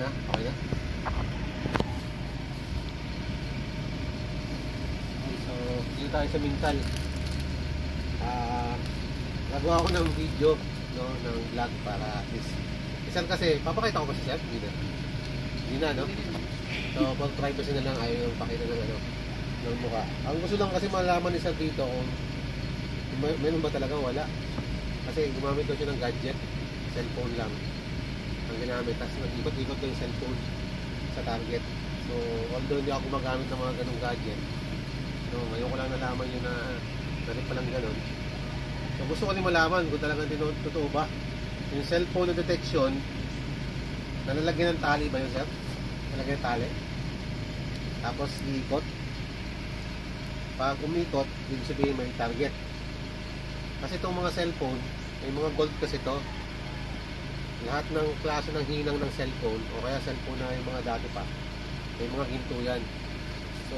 na? Okay na? So, dito tayo sa Mintal. Nagawa ko ng video, no, ng vlog para at least isang kasi, papakita ko ba si Sir? Hindi na. Hindi na, no? So, for privacy na lang, ayaw yung pakita ng ano, ng mukha. Ang gusto lang kasi malaman ni Sir dito kung meron ba talaga, wala. Kasi gumamit daw siya ng gadget, cellphone lang ang ginamit, tapos nag-ikot-ikot daw yung cellphone sa target. So, although hindi ako gumagamit ng mga ganong gadget, no, ngayon ko lang nalaman yun na ganit palang ganon. So, gusto ko rin malaman kung talagang totoo ba yung cellphone na detection, nalalagyan ng tali ba yun, Sir? Nalalagyan ng tali, tapos iikot. Pag umikot, ibig sabihin may target. Kasi itong mga cellphone, may mga gold kasi ito. Lahat ng klase ng hinang ng cellphone, o kaya cellphone na yung mga dati pa, may mga ginto yan. So,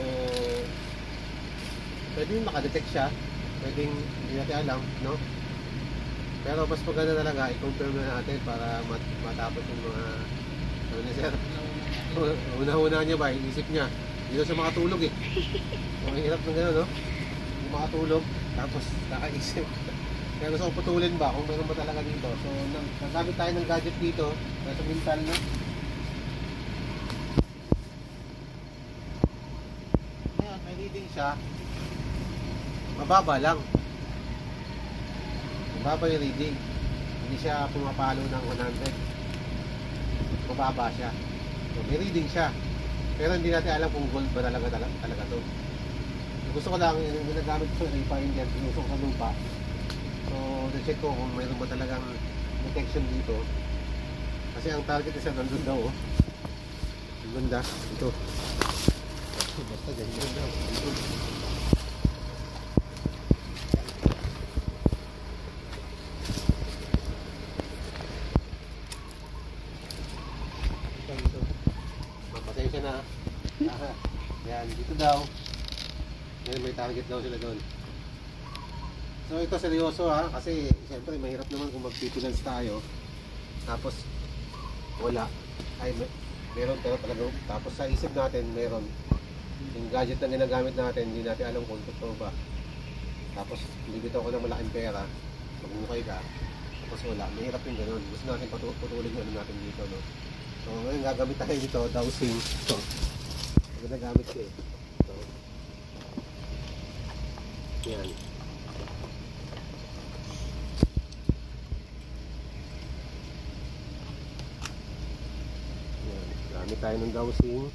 pwedeng makadetect siya, pwedeng hindi natin alam, no? Pero mas maganda talaga, i-confirm na natin para matapos yung mga ano ni Sir. Una-una niya ba, iisip niya, hindi siya makatulog eh. Ang hirap ng gano'n, no? Hindi makatulog, tapos nakaisip. Kaya gusto ko putulin ba kung meron ba talaga dito. So, nagamit tayo ng gadget dito, nasa Mintal, no? Ngayon, may reading siya. Mababa lang. Mababa yung reading. Hindi siya pumapalo ng 100. Mababa siya. So, may reading siya. Pero hindi natin alam kung gold ba talaga to. Gusto ko lang, yung ginagamit ko sa refinder, pinusok sa lupa. So, na-check ko kung mayroon ba talagang detection dito. Kasi ang target isa nandun daw, oh. Ang ganda, ito. Basta ganyan daw, dito. Dito. Mapasensya na. Yan, dito daw. Yan, may target daw sila doon. So ito seryoso ha, kasi siyempre mahirap naman kung magpipinance tayo tapos wala, ay meron pero talaga, tapos sa isip natin meron yung gadget na ginagamit natin, hindi natin alam kung totoo ba, tapos bibitaw ko ng malaking pera, magmukay ka, tapos wala, mahirap yung ganun. Gusto natin putulin yung ano natin dito, no? So ngayon gagamit tayo dito, dowsing. Ito ginagamit ko eh, ito. Yan. Gamit tayo ng dowsing.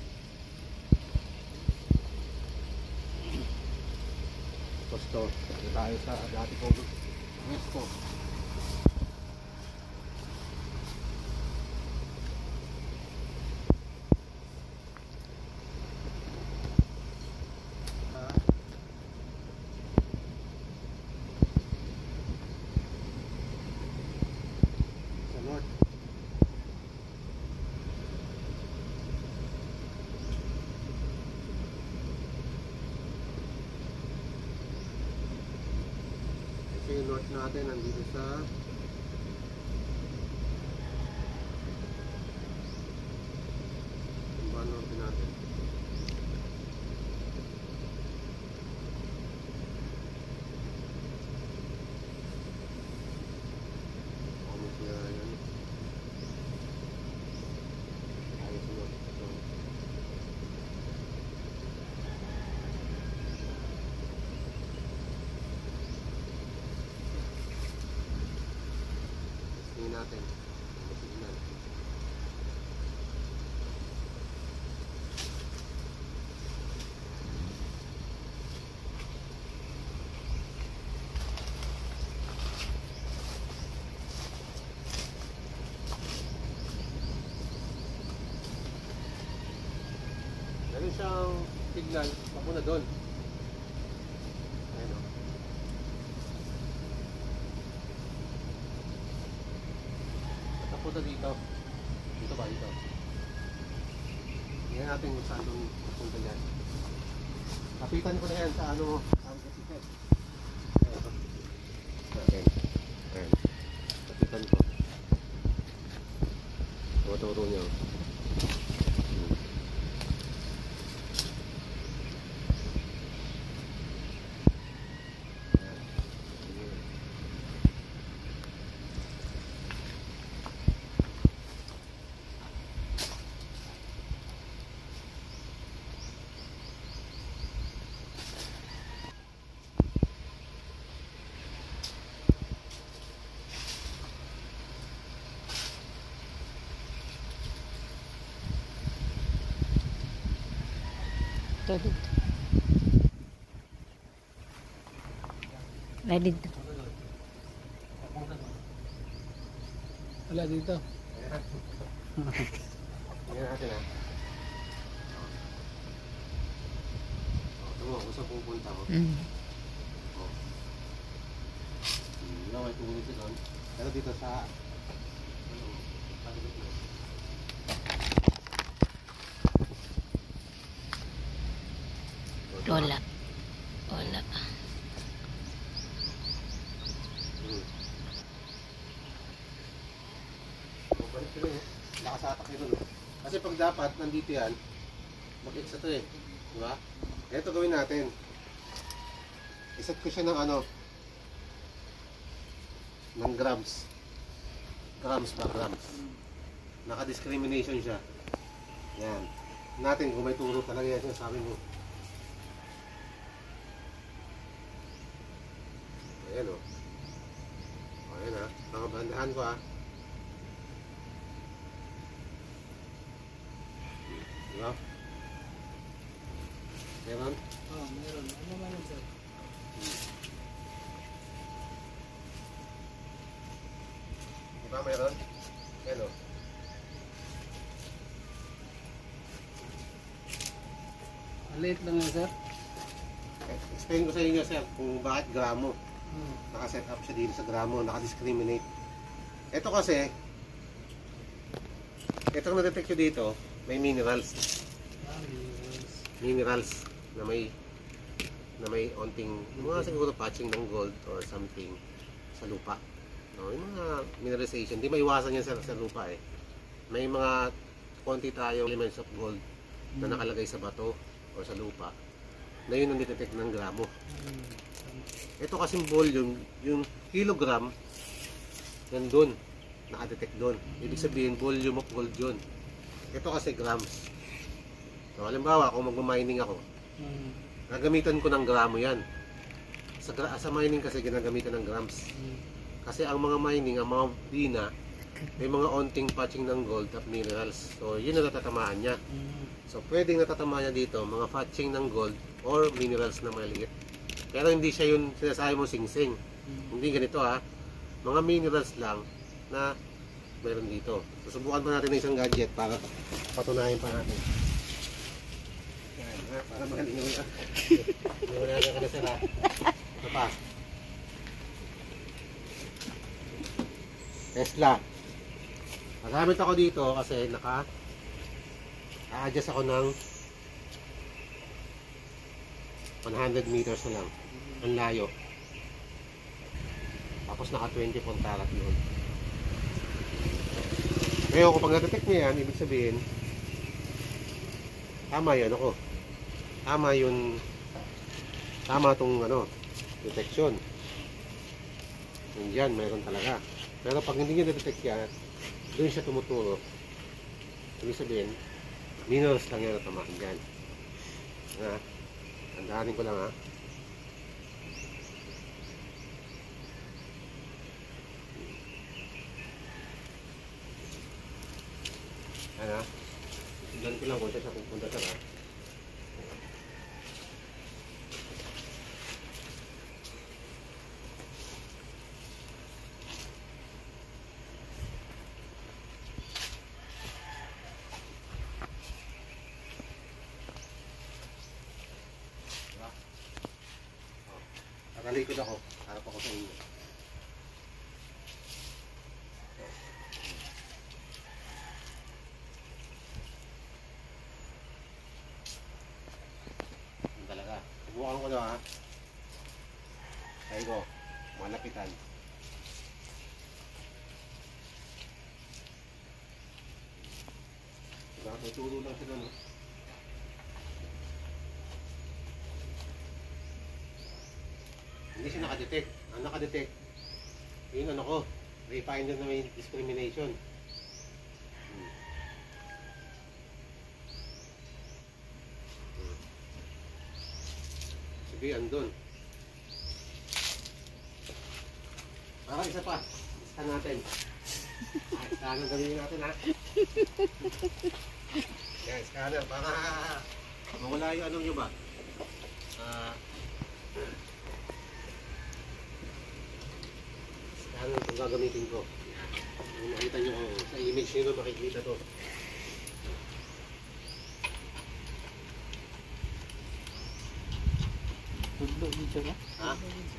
Tapos ito, tayo sa dati kong gusto. Sa north. Yung north natin nandito sa north natin. Natin signal. Meron siyang signal papunta doon. Ayun, oh. Punta dito. Dito ba? Dito. Tingnan natin kung saan doon punta dyan. Kapitan ko na yan sa ano, ang kasitet. Ayan. Ayan. Kapitan ko. Tuturo nyo. Dito, dito. Ay, dito. Wala dito. Tingnan natin ha. Ito mo, kung saan pupunta ko. Wala, may tumulit siya doon. Pero dito sa... Wala. Wala. Balik ko rin eh. Nakasatak nyo doon. Kasi pag dapat, nandito yan, mag-exit ito eh. Diba? Ito gawin natin. Iset ko siya ng ano, ng grams. Grams pa, grams. Naka-discrimination siya. Yan. Natin kung may turo talaga yan, sinasabi mo. Ayan o. Ayan ha. Nakabandahan ko ha. Diba? Meron? Oo, meron. Ano man yun, sir? Diba meron? Ayan o. Maliit lang yun, sir. Explain ko sa inyo sir kung bakit gramo. Naka-set up siya dito sa gramo, naka-discriminate. Ito kasi, itong na-detect ko dito, may minerals. Minerals na may onting, mga siguro patching ng gold or something sa lupa. No, yung mga mineralization, di maiwasan yan sa lupa eh. May mga konti tayong elements of gold na nakalagay sa bato o sa lupa na yun ang detect ng gramo. Ito kasing volume, yung kilogram, nandun, nakadetect doon. Ibig sabihin, volume of gold yun. Ito kasi grams. So, halimbawa, kung magmamining ako, gagamitan ko ng gramo yan. Sa mining kasi, ginagamitan ng grams. Kasi ang mga mining, ang mga dina, may mga onting patching ng gold at minerals. So, yun ang natatamaan niya. So, pwedeng natatamaan niya dito, mga patching ng gold or minerals na maliit. Pero hindi siya yung sinasabi mo sing-sing. Hindi ganito ha. Mga minerals lang na meron dito. Susubukan pa natin ng isang gadget para patunayan pa natin. Yan ha, para magaling naman ha. Iwanagan ka na sila. Ito pa. Tesla. Magamit ako dito kasi naka-adjust ako ng 100 meters na lang ang layo, tapos naka 20 karat yun. Ngayon kung pag na-detect niya yan, ibig sabihin tama yun ako, tama tong ano, detection yun dyan, mayroon talaga. Pero pag hindi niya na-detect yan, doon siya tumuturo, ibig sabihin minerals lang yan na tamaan dyan. Tandaanin ko lang ha. Ano? Tignan ko lang kung siya pupunta sa ha. Nakalikod ako, harap ako sa inyo. Yan talaga. Subukan ko na ha. Kaya ko, malapitan. Diba? May turo lang sila no. Hindi siya nakadetect. Ang nakadetect, yun ano ko, refinder na may discrimination. Sige, andun. Parang isa pa. Scan natin. Scanner gawin natin ha. Yan, scanner. Baka Mawala yung ano nyo ba? Ano itong gagamitin ko? Kung makita nyo sa image nyo makikita to. Tudlo dito ba? Ha?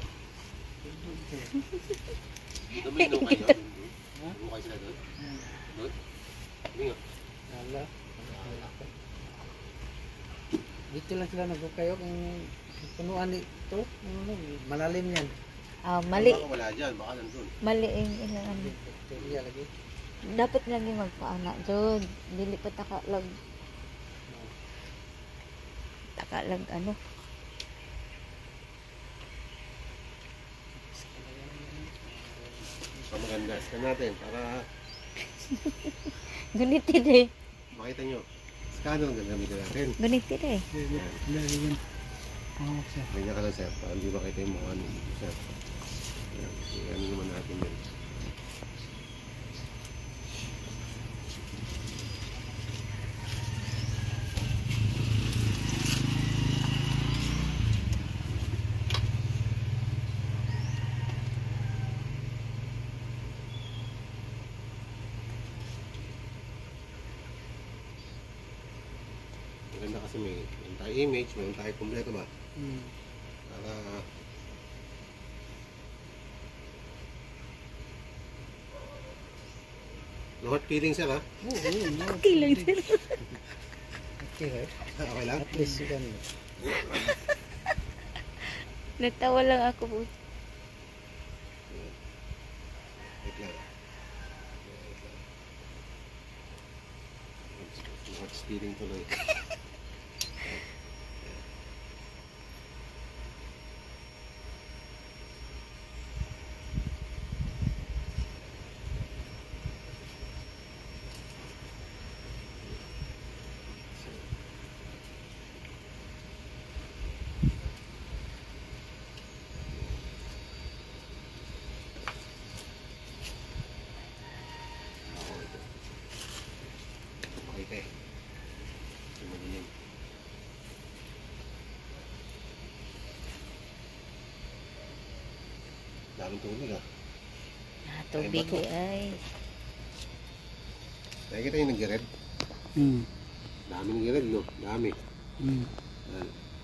Duminom kayo? Duminom kayo sila doon? Doon? Hindi nga. Wala. Dito lang sila nagkayo kung punuan ito. Ano, malalim yan. Mali. Baka wala dyan, baka nandun. Mali yung ilang ano. Bakterya lagi. Dapat lagi magpaana, Jod. Dili pa takalag. Takalag ano. Maganda. Scan natin para Gunitid eh. makita nyo. Scanner ang gagamitin natin. Gunitid eh. Dali yan. Oh, sir. Ganyan ka lang sir, para hindi makita yung mukha nyo sir. Yan. Ano naman natin yun. Maganda kasi may tayo image, may tayo kompleto ba? Para no hard feeling sir ha? Okay lang sir. Okay, right? Okay lang? At least you can. Natawa lang ako po. Wait lang. No hard feeling tuloy. Okay. Madilim. Daming tubig ah. Tubig ay. Nakikita yung nag-red? Dami nag-red no? Dami. Yan.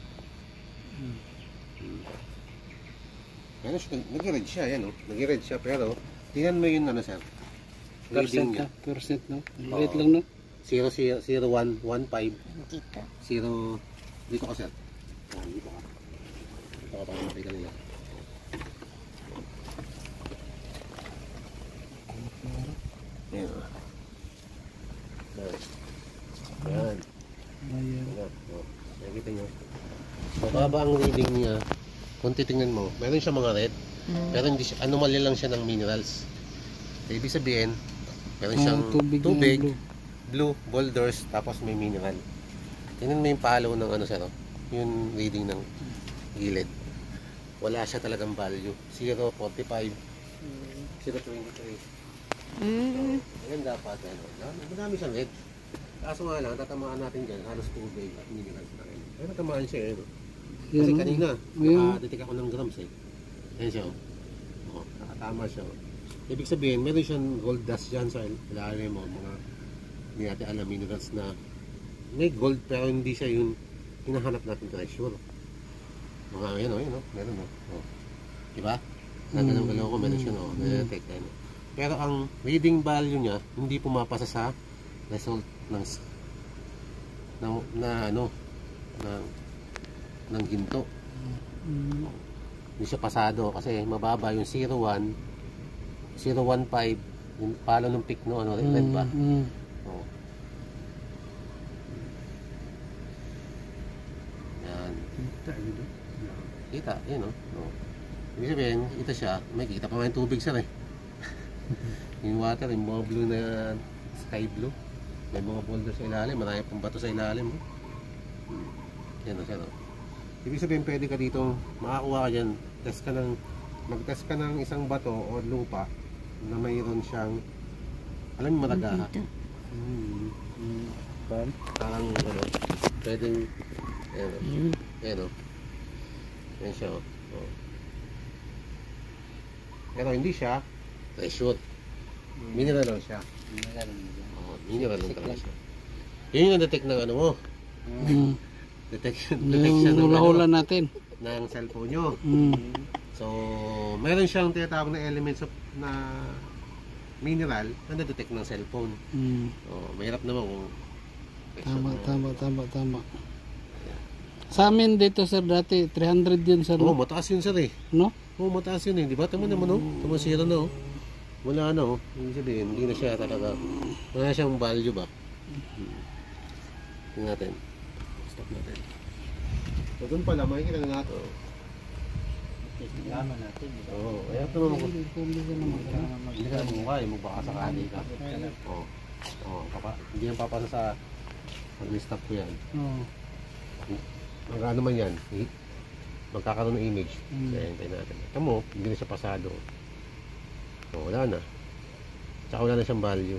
Pero nag-red siya, yan oh. Nag-red siya pero tingnan mo yun ano sir. Reading niya. Percent, no? Oo. Wait lang, no? 00115 Dito. 0 dito ka sir. Dito ka. Dito ka para makita nila. Yan oh. Yan. Ayan. Yan. Oh. Nakikita nyo. Mababa ang reading niya. Kung titingnan mo, meron siya mga red. Pero hindi siya, anomalya lang siya ng minerals. Ibig sabihin, meron siyang tubig na tubig, blue. blue, boulders, tapos may mineral. Tingnan mo yung palo ng ano sir, oh. Yung reading ng gilid. Wala siya talagang value. 0.45, 0.23. Ayan dapat, ano. Madami siyang red. Kaso nga lang, tatamaan natin dyan, halos tubig at minerals na rin. Pero tatamaan siya, eh. No? Kasi Yan, no? kanina, Ayan. nakadetect ako ng grams, eh. Ayan siya, oh. Oh, nakatama siya, oh. Ibig sabihin, meron siyang gold dust dyan sa ilalim mo, mga hindi natin alam minerals na may gold pero hindi siya yung hinahanap natin treasure. Mga yan o, meron o. Oh. Diba? Nagalaw-galaw ko, meron siya o, na-detect ano. Pero ang reading value niya, hindi pumapasa sa result ng ginto. Hindi siya pasado kasi mababa yung 01, 015, yung palo ng pick no, ano, red ba? Oh. Yan. Kita, yun o. Oh. Ibig sabihin, ito siya, may kita pa may tubig sir eh. Yung water, yung mga blue na sky blue. May mga boulder sa ilalim, marami pang bato sa ilalim. Yan o sir o. Ibig sabihin, pwede ka dito, makakuha ka dyan, mag-test ka ng isang bato o lupa na mayroon siyang, alam mo malagaha. Parang ano, pwedeng Ayan o. Yun. Ayan o. Ayan siya o. Oh. Pero hindi siya reshoot. Mineral lang siya. Oh, mineral lang talaga siya. Yun yung detect ng ano mo. Detection Yung ng, hula-hula natin. ng cellphone nyo. Mm. So, meron siyang tinatawag na elements of na mineral na na-detect ng cellphone. Mm. Oh, mahirap naman kung Tama. Sa amin dito sir dati 300 yun sir. Oo, No? mataas yun sir eh. No? Oo, mataas yun eh. Di ba? Tama naman oh. Tumasira na oh. Wala na oh. Hindi sabihin, hindi na siya talaga. Wala na siyang value ba? Tingnan natin. Stop natin. So, doon pala, makikita na natin. Laman natin. Oo, kaya ito naman ko. Hindi ka na mukha eh. Magbaka sakali ka. Oo. Oo, hindi yan papasa sa pag-stop ko yan. Oo. Ano man yan, magkakaroon ng image. Mm. Kaya hintayin natin. Ito mo, hindi na siya pasado. O, wala na. Tsaka wala na siyang value.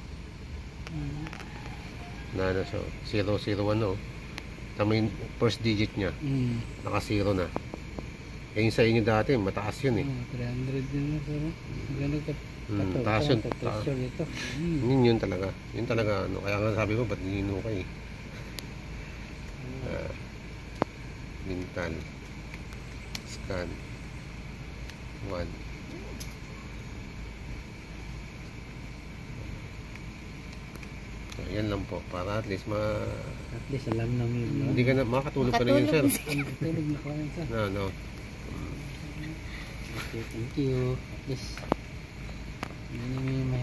Na siya, 001 no. Tama yung first digit niya, Mm. naka 0 na. Eh yung sa inyo dati, mataas yun eh. 300 yun na sir. Ganito. Taas yun. Pressure ito. Yun talaga. Yun talaga, ano. Kaya nga sabi ko, ba't nino ka eh. Mental. Scan. 1. So, yan lang po. Para at least At least alam namin. No? hindi ka na makatulog pa rin yun, sir. Tulog na kami sir. No. Okay, thank you. At least hindi may